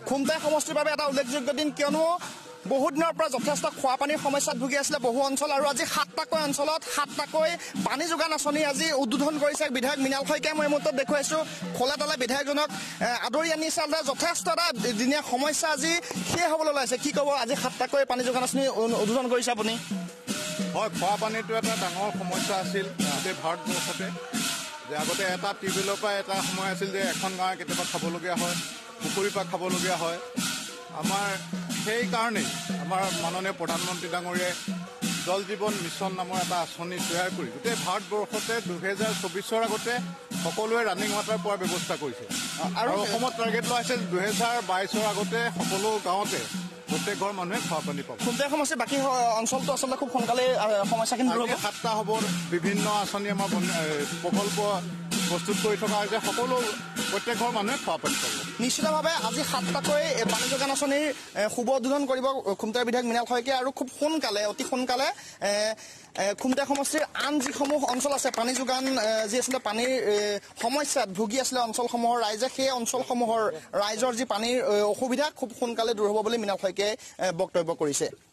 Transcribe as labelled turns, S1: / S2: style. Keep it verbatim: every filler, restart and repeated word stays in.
S1: খুমটাই সমষ্টিৰ বাবে এটা উল্লেখযোগ্য দিন, কিয়নো বহুত দিনৰ পৰা যথেষ্ট খোৱা পানীৰ সমস্যাত ভুগি আছিলে বহু অঞ্চল, আৰু আজি সাতটাকৈ অঞ্চলত সাতটাকৈ পানী যোগান আঁচনি আজি উদ্বোধন কৰিছে বিধায়ক মৃণাল শইকীয়াই। মই এই মুহূৰ্তত দেখুৱাইছোঁ খোলা তালে বিধায়কজনক আদৰি আনিছে। যথেষ্ট এটা দিনীয়া সমস্যা আজি শেষ হ'বলৈ ওলাইছে। কি ক'ব, আজি সাতটাকৈ পানী যোগান আঁচনি উদ্বোধন কৰিছে আপুনি?
S2: হয়, খোৱা পানীটো এটা ডাঙৰ সমস্যা আছিল গোটেই ভাৰতবৰ্ষতে। যে আগতে এটা টিউবৱেলৰ পৰা এটা সময় আছিল যে এখন গাঁৱে কেতিয়াবা খাবলগীয়া হয়, পুখুৰীৰ পৰা খাবলগীয়া হয়। আমাৰ সেইকাৰণেই আমাৰ মাননীয় প্ৰধানমন্ত্ৰী ডাঙৰীয়াই জল জীৱন মিছন নামৰ এটা আঁচনি তৈয়াৰ কৰি গোটেই ভাৰতবৰ্ষতে দুহেজাৰ চৌবিছৰ আগতে সকলোৱে ৰানিং ৱাটাৰ পোৱাৰ ব্যৱস্থা কৰিছে। আৰু অসমত টাৰ্গেট লোৱা হৈছে দুহেজাৰ বাইছৰ আগতে সকলো গাঁৱতে প্ৰত্যেক ঘৰ মানুহে খোৱা পানী পাব।
S1: খুমটাই সমষ্টিৰ বাকী অঞ্চলটো আচলতে খুব সোনকালে সমস্যাখিনি দূৰ হ'ব।
S2: সাতটা হ'ব, বিভিন্ন আঁচনি আমাৰ প্ৰকল্প প্ৰস্তুত কৰি থকা হৈছে, সকলো প্ৰত্যেক ঘৰ মানুহে খোৱা পানী পাব।
S1: নিশ্চিতভাৱে আজি সাতটাকৈ পানী যোগান আঁচনিৰ শুভ উদ্বোধন কৰিব খুমটাইৰ বিধায়ক মৃণাল শইকীয়া, আৰু খুব সোনকালে অতি সোনকালে খুমটাই সমষ্টিৰ আন যিসমূহ অঞ্চল আছে পানী যোগান যি আছিলে পানীৰ সমস্যাত ভুগি আছিলে অঞ্চলসমূহৰ ৰাইজে, সেই অঞ্চলসমূহৰ ৰাইজৰ যি পানীৰ অসুবিধা খুব সোনকালে দূৰ হ'ব বুলি মৃণাল শইকীয়াই বক্তব্য কৰিছে।